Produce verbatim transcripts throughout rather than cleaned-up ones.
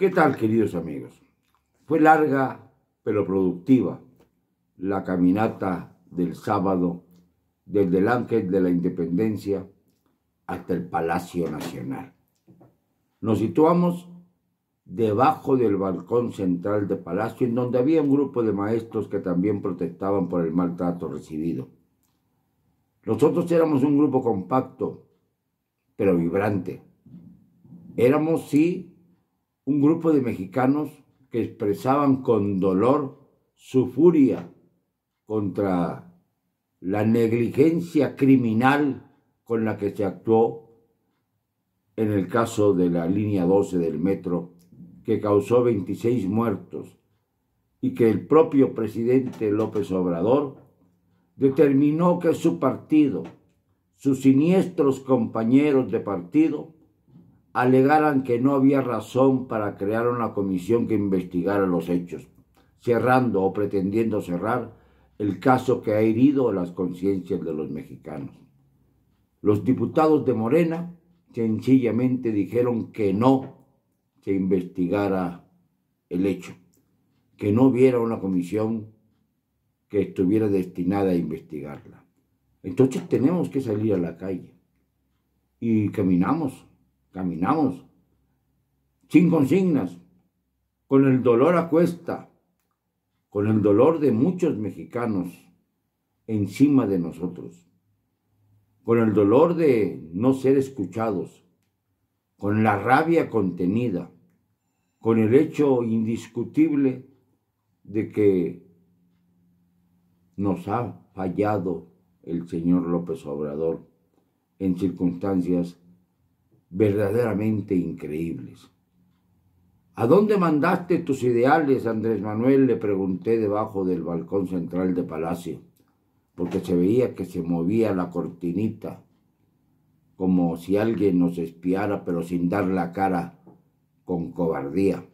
¿Qué tal, queridos amigos? Fue larga pero productiva la caminata del sábado desde el Ángel de la Independencia hasta el Palacio Nacional. Nos situamos debajo del balcón central del Palacio, en donde había un grupo de maestros que también protestaban por el maltrato recibido. Nosotros éramos un grupo compacto, pero vibrante. Éramos, sí, un grupo de mexicanos que expresaban con dolor su furia contra la negligencia criminal con la que se actuó en el caso de la línea doce del metro, que causó veintiséis muertos y que el propio presidente López Obrador determinó que su partido, sus siniestros compañeros de partido, alegaran que no había razón para crear una comisión que investigara los hechos, cerrando o pretendiendo cerrar el caso que ha herido las conciencias de los mexicanos. Los diputados de Morena sencillamente dijeron que no se investigara el hecho, que no hubiera una comisión que estuviera destinada a investigarla. Entonces tenemos que salir a la calle y caminamos, caminamos, sin consignas, con el dolor a cuesta, con el dolor de muchos mexicanos encima de nosotros, con el dolor de no ser escuchados, con la rabia contenida, con el hecho indiscutible de que nos ha fallado el señor López Obrador en circunstancias verdaderamente increíbles. ¿A dónde mandaste tus ideales, Andrés Manuel?, le pregunté debajo del balcón central de Palacio, porque se veía que se movía la cortinita, como si alguien nos espiara, pero sin dar la cara, con cobardía.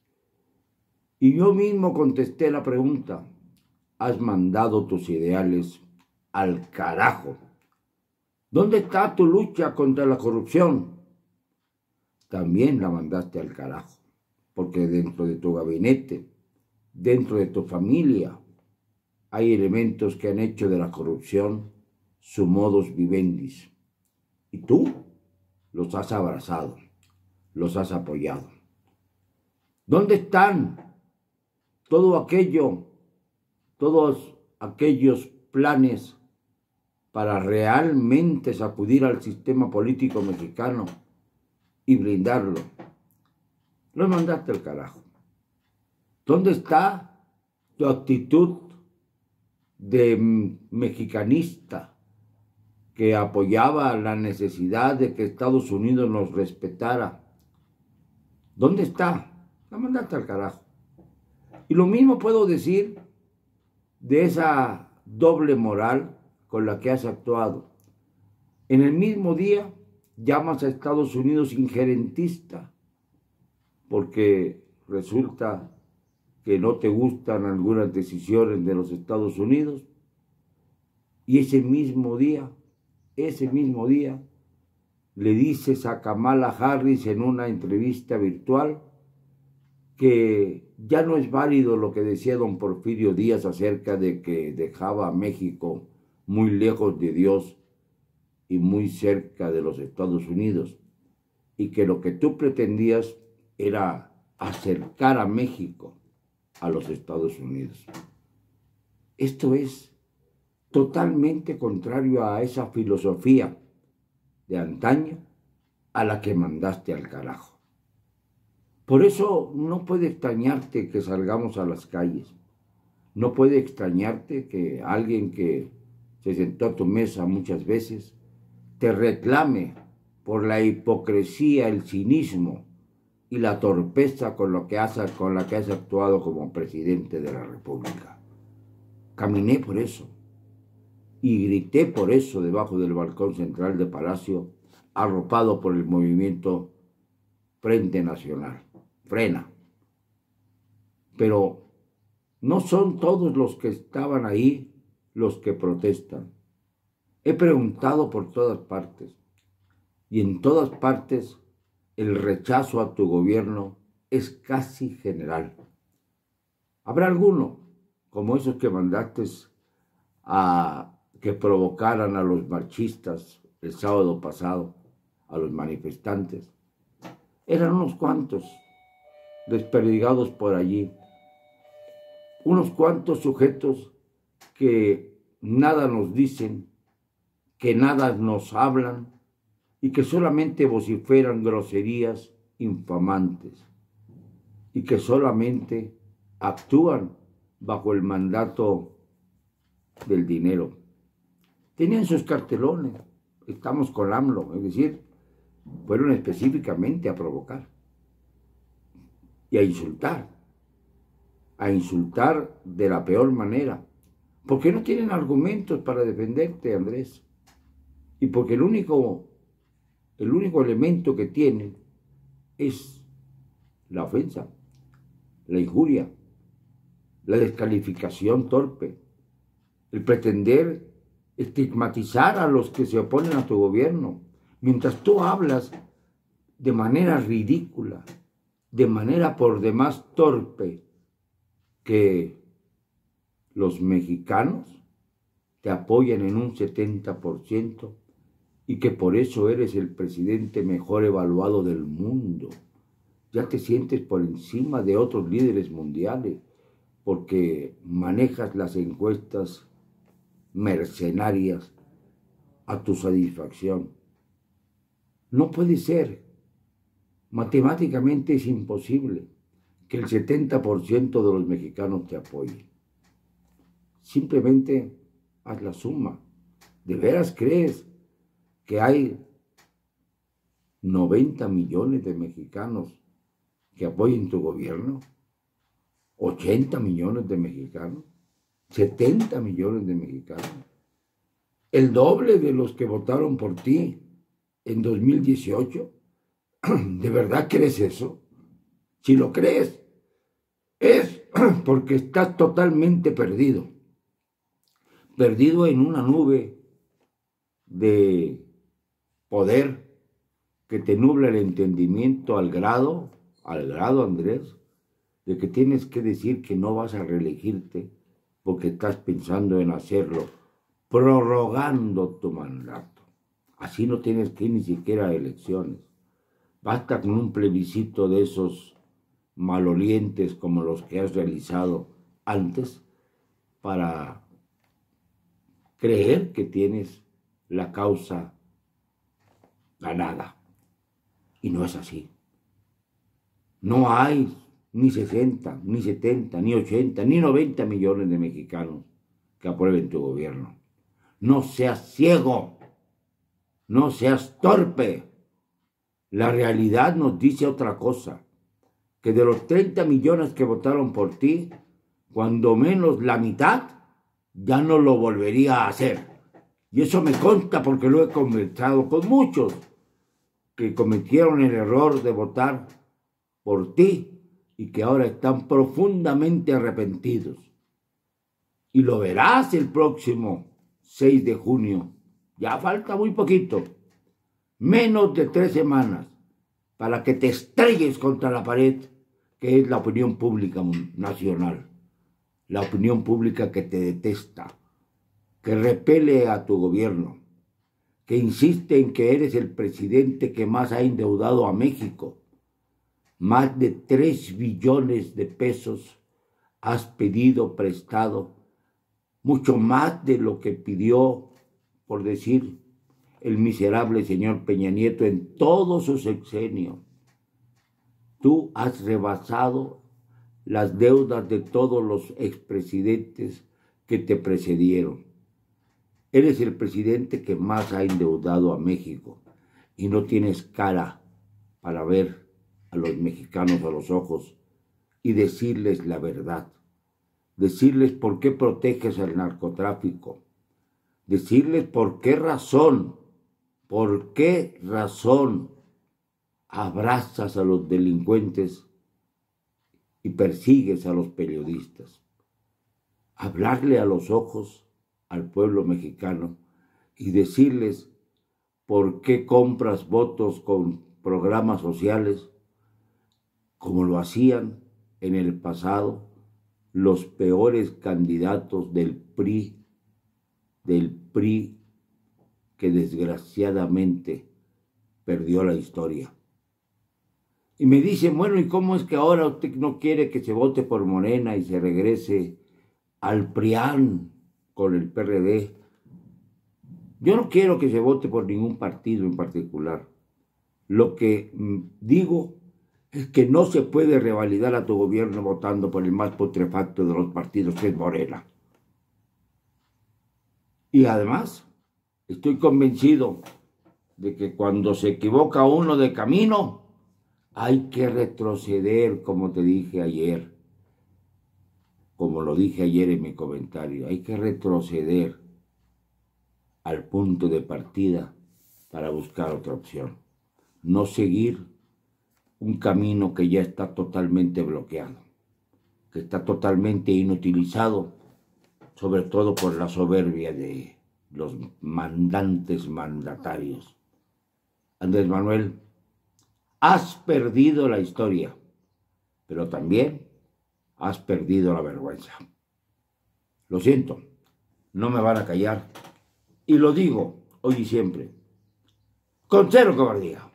Y yo mismo contesté la pregunta: has mandado tus ideales al carajo. ¿Dónde está tu lucha contra la corrupción? También la mandaste al carajo, porque dentro de tu gabinete, dentro de tu familia, hay elementos que han hecho de la corrupción su modus vivendi. Y tú los has abrazado, los has apoyado. ¿Dónde están todo aquello, todos aquellos planes para realmente sacudir al sistema político mexicano y blindarlo? Los mandaste al carajo. ¿Dónde está tu actitud de mexicanista que apoyaba la necesidad de que Estados Unidos nos respetara? ¿Dónde está? La mandaste al carajo. Y lo mismo puedo decir de esa doble moral con la que has actuado. En el mismo día llamas a Estados Unidos injerentista, porque resulta que no te gustan algunas decisiones de los Estados Unidos, y ese mismo día, ese mismo día, le dices a Kamala Harris en una entrevista virtual que ya no es válido lo que decía don Porfirio Díaz acerca de que dejaba a México muy lejos de Dios y muy cerca de los Estados Unidos, y que lo que tú pretendías era acercar a México a los Estados Unidos. Esto es totalmente contrario a esa filosofía de antaño a la que mandaste al carajo. Por eso no puede extrañarte que salgamos a las calles. No puede extrañarte que alguien que se sentó a tu mesa muchas veces te reclame por la hipocresía, el cinismo y la torpeza con, lo que has, con la que has actuado como presidente de la República. Caminé por eso y grité por eso debajo del balcón central de Palacio, arropado por el movimiento Frente Nacional. Frena. Pero no son todos los que estaban ahí los que protestan. He preguntado por todas partes, y en todas partes el rechazo a tu gobierno es casi general. Habrá alguno, como esos que mandaste a que provocaran a los marchistas el sábado pasado, a los manifestantes. Eran unos cuantos desperdigados por allí, unos cuantos sujetos que nada nos dicen, que nada nos hablan y que solamente vociferan groserías infamantes y que solamente actúan bajo el mandato del dinero. Tenían sus cartelones, estamos con AMLO, es decir, fueron específicamente a provocar y a insultar, a insultar de la peor manera, porque no tienen argumentos para defenderte, Andrés, y porque el único, el único elemento que tienen es la ofensa, la injuria, la descalificación torpe, el pretender estigmatizar a los que se oponen a tu gobierno, mientras tú hablas de manera ridícula, de manera por demás torpe, que los mexicanos te apoyan en un setenta por ciento y que por eso eres el presidente mejor evaluado del mundo. Ya te sientes por encima de otros líderes mundiales porque manejas las encuestas mercenarias a tu satisfacción. No puede ser. Matemáticamente es imposible que el setenta por ciento de los mexicanos te apoyen. Simplemente haz la suma. ¿De veras crees que hay noventa millones de mexicanos que apoyen tu gobierno? ¿ochenta millones de mexicanos? ¿setenta millones de mexicanos? ¿El doble de los que votaron por ti en dos mil dieciocho? ¿De verdad crees eso? Si lo crees, es porque estás totalmente perdido. Perdido en una nube de poder que te nubla el entendimiento al grado, al grado, Andrés, de que tienes que decir que no vas a reelegirte porque estás pensando en hacerlo, prorrogando tu mandato. Así no tienes que ir ni siquiera a elecciones. Basta con un plebiscito de esos malolientes como los que has realizado antes para creer que tienes la causa ganada. Y no es así. No hay ni sesenta, ni setenta, ni ochenta, ni noventa millones de mexicanos que aprueben tu gobierno. No seas ciego, no seas torpe. La realidad nos dice otra cosa, que de los treinta millones que votaron por ti, cuando menos la mitad ya no lo volvería a hacer. Y eso me consta porque lo he conversado con muchos que cometieron el error de votar por ti y que ahora están profundamente arrepentidos. Y lo verás el próximo seis de junio. Ya falta muy poquito, menos de tres semanas, para que te estrelles contra la pared, que es la opinión pública nacional. La opinión pública que te detesta, que repele a tu gobierno, que insiste en que eres el presidente que más ha endeudado a México. Más de tres billones de pesos has pedido prestado, mucho más de lo que pidió, por decir, el miserable señor Peña Nieto en todo su sexenio. Tú has rebasado las deudas de todos los expresidentes que te precedieron. Eres el presidente que más ha endeudado a México y no tienes cara para ver a los mexicanos a los ojos y decirles la verdad. Decirles por qué proteges al narcotráfico. Decirles por qué razón, por qué razón abrazas a los delincuentes y persigues a los periodistas. Hablarle a los ojos al pueblo mexicano y decirles por qué compras votos con programas sociales, como lo hacían en el pasado los peores candidatos del P R I, del P R I que desgraciadamente perdió la historia. Y me dicen, bueno, ¿y cómo es que ahora usted no quiere que se vote por Morena y se regrese al PRIAN con el P R D? Yo no quiero que se vote por ningún partido en particular. Lo que digo es que no se puede revalidar a tu gobierno votando por el más putrefacto de los partidos, que es Morena. Y además, estoy convencido de que cuando se equivoca uno de camino, hay que retroceder, como te dije ayer, como lo dije ayer en mi comentario, hay que retroceder al punto de partida para buscar otra opción. No seguir un camino que ya está totalmente bloqueado, que está totalmente inutilizado, sobre todo por la soberbia de los mandantes mandatarios. Andrés Manuel, has perdido la historia, pero también has perdido la vergüenza. Lo siento, no me van a callar. Y lo digo hoy y siempre, con cero cobardía.